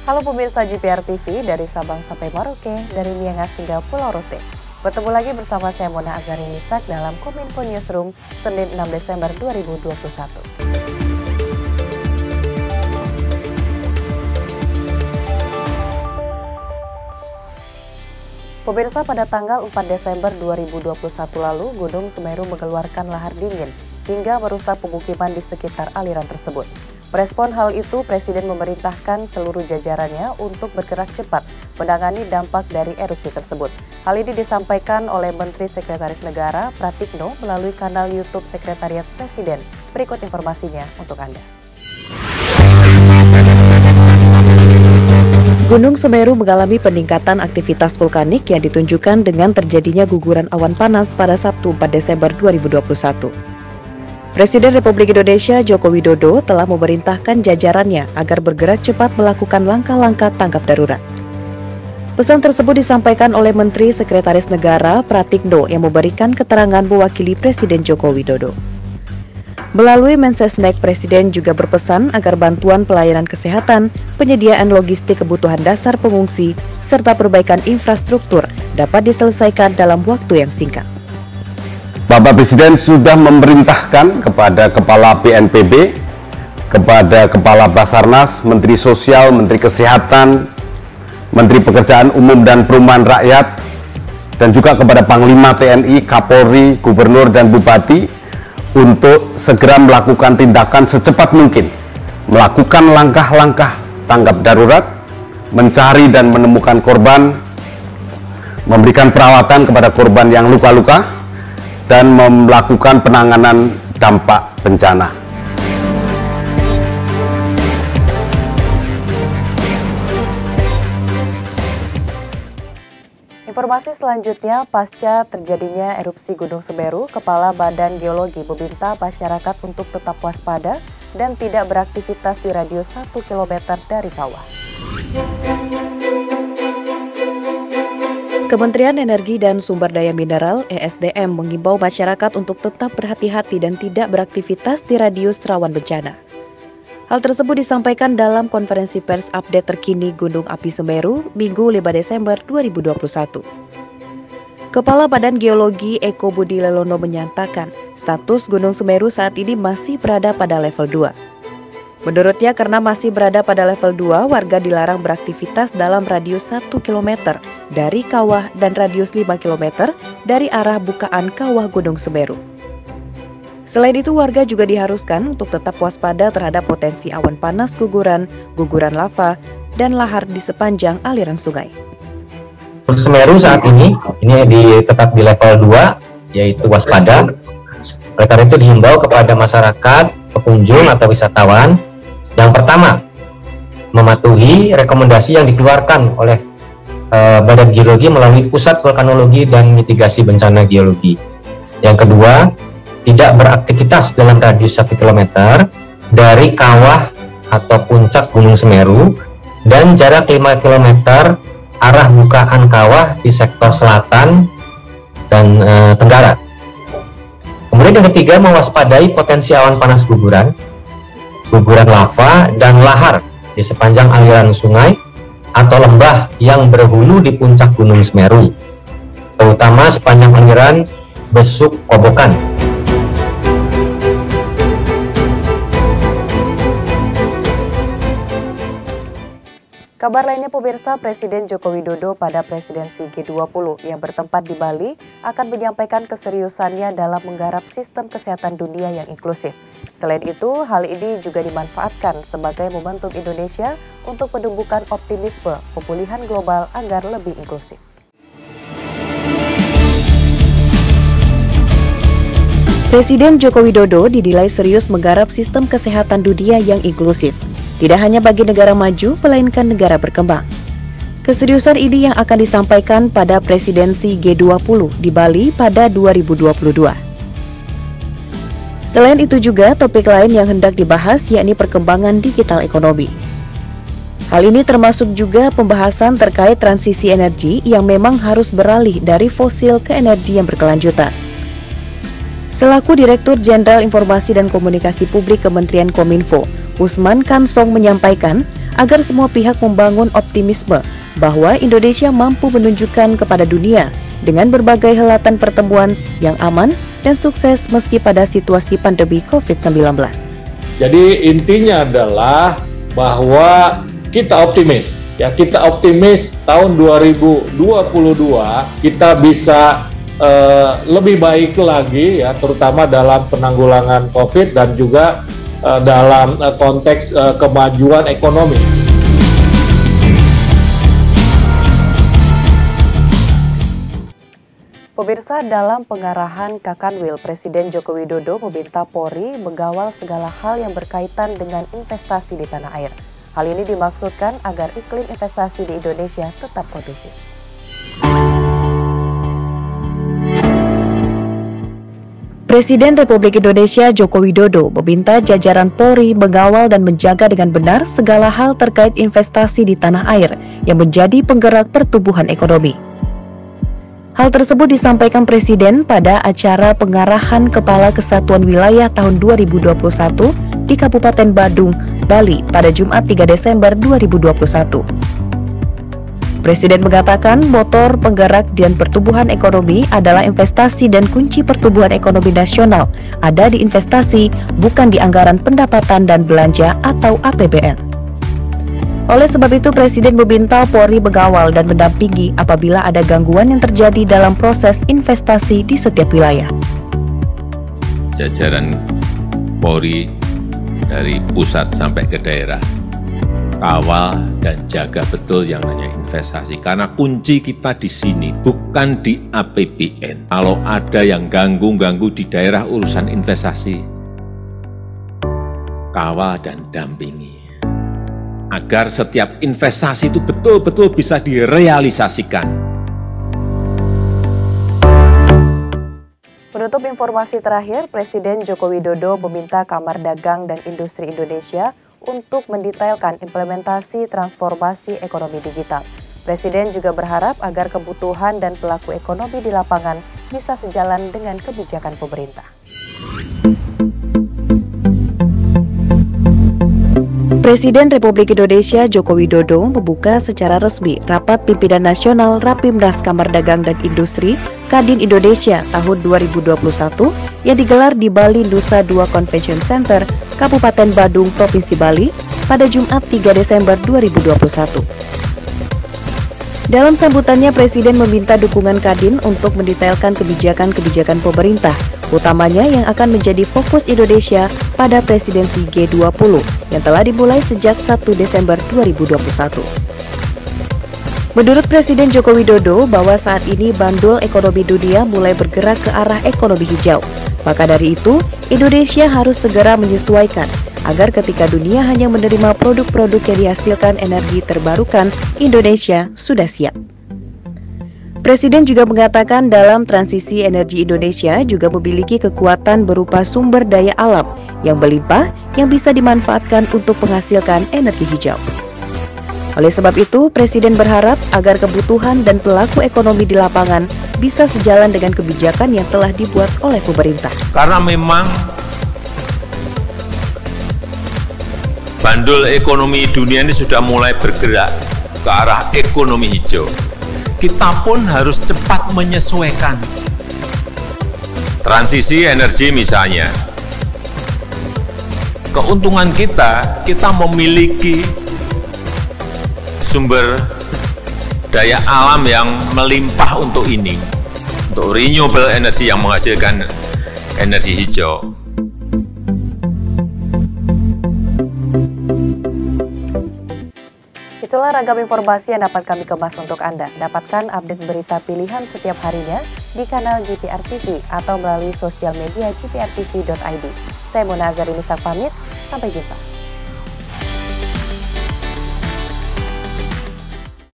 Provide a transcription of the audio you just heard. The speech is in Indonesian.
Halo pemirsa GPR TV dari Sabang sampai Merauke, dari Miangas hingga Pulau Rote. Bertemu lagi bersama saya Mona Azari Nisak dalam Kominfo Newsroom Senin 6 Desember 2021. Pemirsa, pada tanggal 4 Desember 2021 lalu, Gunung Semeru mengeluarkan lahar dingin hingga merusak pemukiman di sekitar aliran tersebut. Merespon hal itu, Presiden memerintahkan seluruh jajarannya untuk bergerak cepat menangani dampak dari erupsi tersebut. Hal ini disampaikan oleh Menteri Sekretaris Negara Pratikno melalui kanal YouTube Sekretariat Presiden. Berikut informasinya untuk Anda. Gunung Semeru mengalami peningkatan aktivitas vulkanik yang ditunjukkan dengan terjadinya guguran awan panas pada Sabtu 4 Desember 2021. Presiden Republik Indonesia Joko Widodo telah memerintahkan jajarannya agar bergerak cepat melakukan langkah-langkah tanggap darurat. Pesan tersebut disampaikan oleh Menteri Sekretaris Negara Pratikno yang memberikan keterangan mewakili Presiden Joko Widodo. Melalui Mensesnek, Presiden juga berpesan agar bantuan pelayanan kesehatan, penyediaan logistik kebutuhan dasar pengungsi, serta perbaikan infrastruktur dapat diselesaikan dalam waktu yang singkat. Bapak Presiden sudah memerintahkan kepada Kepala BNPB, kepada Kepala Basarnas, Menteri Sosial, Menteri Kesehatan, Menteri Pekerjaan Umum dan Perumahan Rakyat, dan juga kepada Panglima TNI, Kapolri, Gubernur, dan Bupati untuk segera melakukan tindakan secepat mungkin, melakukan langkah-langkah tanggap darurat, mencari dan menemukan korban, memberikan perawatan kepada korban yang luka-luka, dan melakukan penanganan dampak bencana. Informasi selanjutnya, pasca terjadinya erupsi Gunung Semeru, Kepala Badan Geologi meminta masyarakat untuk tetap waspada dan tidak beraktivitas di radius 1 km dari kawah. Kementerian Energi dan Sumber Daya Mineral (ESDM) mengimbau masyarakat untuk tetap berhati-hati dan tidak beraktivitas di radius rawan bencana. Hal tersebut disampaikan dalam konferensi pers update terkini Gunung Api Semeru, Minggu 5 Desember 2021. Kepala Badan Geologi Eko Budi Lelono menyatakan, status Gunung Semeru saat ini masih berada pada level 2. Menurutnya, karena masih berada pada level 2, warga dilarang beraktivitas dalam radius 1 km dari kawah dan radius 5 km dari arah bukaan kawah Gunung Semeru. Selain itu, warga juga diharuskan untuk tetap waspada terhadap potensi awan panas guguran, guguran lava, dan lahar di sepanjang aliran sungai. Semeru saat ini tetap di level 2, yaitu waspada. Oleh karena itu dihimbau kepada masyarakat, pengunjung atau wisatawan, yang pertama, mematuhi rekomendasi yang dikeluarkan oleh Badan Geologi melalui Pusat Vulkanologi dan Mitigasi Bencana Geologi. Yang kedua, tidak beraktivitas dalam radius 1 km dari kawah atau puncak Gunung Semeru dan jarak 5 km arah bukaan kawah di sektor selatan dan tenggara. Kemudian yang ketiga, mewaspadai potensi awan panas guguran, guguran lava, dan lahar di sepanjang aliran sungai atau lembah yang berhulu di puncak Gunung Semeru, terutama sepanjang aliran Besuk Kobokan. Kabar lainnya pemirsa, Presiden Joko Widodo pada presidensi G20 yang bertempat di Bali akan menyampaikan keseriusannya dalam menggarap sistem kesehatan dunia yang inklusif. Selain itu, hal ini juga dimanfaatkan sebagai momentum Indonesia untuk menumbuhkan optimisme pemulihan global agar lebih inklusif. Presiden Joko Widodo didilai serius menggarap sistem kesehatan dunia yang inklusif. Tidak hanya bagi negara maju, melainkan negara berkembang. Keseriusan ini yang akan disampaikan pada presidensi G20 di Bali pada 2022. Selain itu juga, topik lain yang hendak dibahas yakni perkembangan digital ekonomi. Hal ini termasuk juga pembahasan terkait transisi energi yang memang harus beralih dari fosil ke energi yang berkelanjutan. Selaku Direktur Jenderal Informasi dan Komunikasi Publik Kementerian Kominfo, Usman Kansong menyampaikan agar semua pihak membangun optimisme bahwa Indonesia mampu menunjukkan kepada dunia dengan berbagai helatan pertemuan yang aman dan sukses meski pada situasi pandemi COVID-19. Jadi intinya adalah bahwa kita optimis, kita optimis tahun 2022 kita bisa lebih baik lagi terutama dalam penanggulangan COVID dan juga dalam konteks kemajuan ekonomi. Pemirsa, dalam pengarahan Kakanwil, Presiden Joko Widodo meminta Polri mengawal segala hal yang berkaitan dengan investasi di tanah air. Hal ini dimaksudkan agar iklim investasi di Indonesia tetap kondusif. Presiden Republik Indonesia Joko Widodo meminta jajaran Polri mengawal dan menjaga dengan benar segala hal terkait investasi di tanah air yang menjadi penggerak pertumbuhan ekonomi. Hal tersebut disampaikan Presiden pada acara pengarahan Kepala Kesatuan Wilayah tahun 2021 di Kabupaten Badung, Bali pada Jumat 3 Desember 2021. Presiden mengatakan motor penggerak dan pertumbuhan ekonomi adalah investasi dan kunci pertumbuhan ekonomi nasional ada di investasi, bukan di anggaran pendapatan dan belanja atau APBN. Oleh sebab itu, Presiden meminta Polri mengawal dan mendampingi apabila ada gangguan yang terjadi dalam proses investasi di setiap wilayah. Jajaran Polri dari pusat sampai ke daerah, kawal dan jaga betul yang namanya investasi. Karena kunci kita di sini bukan di APBN. Kalau ada yang ganggu-ganggu di daerah urusan investasi, kawal dan dampingi. Agar setiap investasi itu betul-betul bisa direalisasikan. Menutup informasi terakhir, Presiden Joko Widodo meminta Kamar Dagang dan Industri Indonesia untuk mendetailkan implementasi transformasi ekonomi digital. Presiden juga berharap agar kebutuhan dan pelaku ekonomi di lapangan bisa sejalan dengan kebijakan pemerintah. Presiden Republik Indonesia Joko Widodo membuka secara resmi Rapat Pimpinan Nasional Rapimnas Kamar Dagang dan Industri Kadin Indonesia tahun 2021 yang digelar di Bali Nusa Dua Convention Center, Kabupaten Badung, Provinsi Bali pada Jumat 3 Desember 2021. Dalam sambutannya, Presiden meminta dukungan Kadin untuk mendetailkan kebijakan-kebijakan pemerintah, utamanya yang akan menjadi fokus Indonesia pada presidensi G20 yang telah dimulai sejak 1 Desember 2021. Menurut Presiden Joko Widodo bahwa saat ini bandul ekonomi dunia mulai bergerak ke arah ekonomi hijau. Maka dari itu, Indonesia harus segera menyesuaikan agar ketika dunia hanya menerima produk-produk yang dihasilkan energi terbarukan, Indonesia sudah siap. Presiden juga mengatakan dalam transisi energi Indonesia juga memiliki kekuatan berupa sumber daya alam yang melimpah yang bisa dimanfaatkan untuk menghasilkan energi hijau. Oleh sebab itu, Presiden berharap agar kebutuhan dan pelaku ekonomi di lapangan bisa sejalan dengan kebijakan yang telah dibuat oleh pemerintah. Karena memang bandul ekonomi dunia ini sudah mulai bergerak ke arah ekonomi hijau. Kita pun harus cepat menyesuaikan. Transisi energi misalnya. Keuntungan kita memiliki sumber daya alam yang melimpah untuk ini. Untuk renewable energy yang menghasilkan energi hijau. Itulah ragam informasi yang dapat kami kemas untuk Anda. Dapatkan update berita pilihan setiap harinya di kanal GPR TV atau melalui sosial media gprtv.id. Saya Mona Azarini pamit, sampai jumpa.